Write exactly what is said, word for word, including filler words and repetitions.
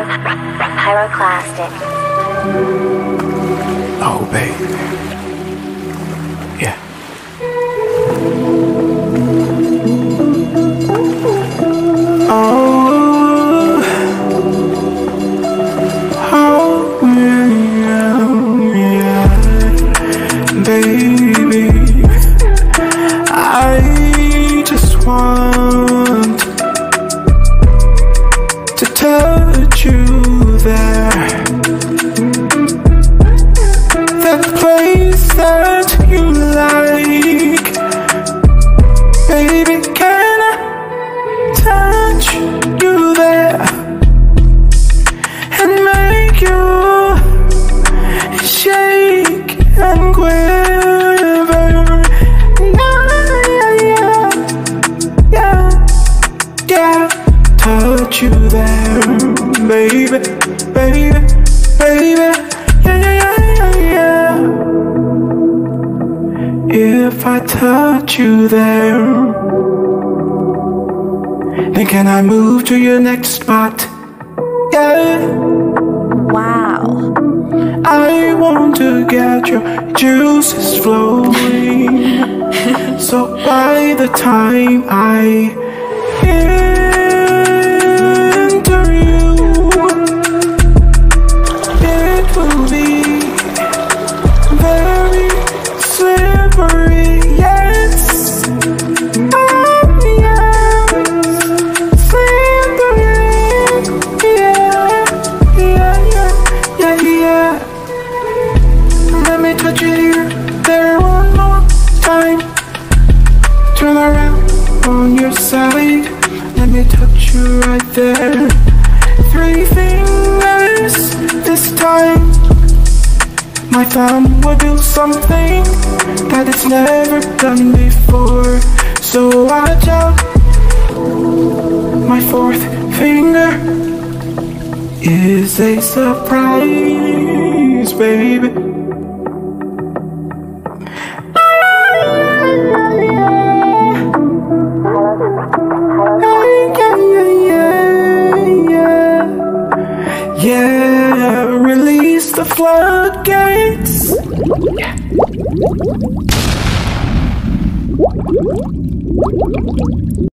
Pyroclastic. Oh, baby. Yeah. Oh, oh, yeah, yeah, baby. I just want to touch you there, that place that you like, baby. Can I touch you there and make you shake and quiver? Yeah, yeah, yeah, yeah. Touch you there, baby, baby, baby. Yeah, yeah, yeah, yeah. If I touch you there, then can I move to your next spot? Yeah. Wow. I want to get your juices flowing. So by the time I enter you, it will be very slippery. Yes. Oh, yes. Slippery. Yeah. Yeah, yeah, yeah, yeah. Let me touch you here, there one more time. Turn around on your side. Let me touch you right there. Three fingers this time. My thumb will do something that it's never done before. So watch out. My fourth finger is a surprise, baby. Yeah, release the floodgates. Yeah.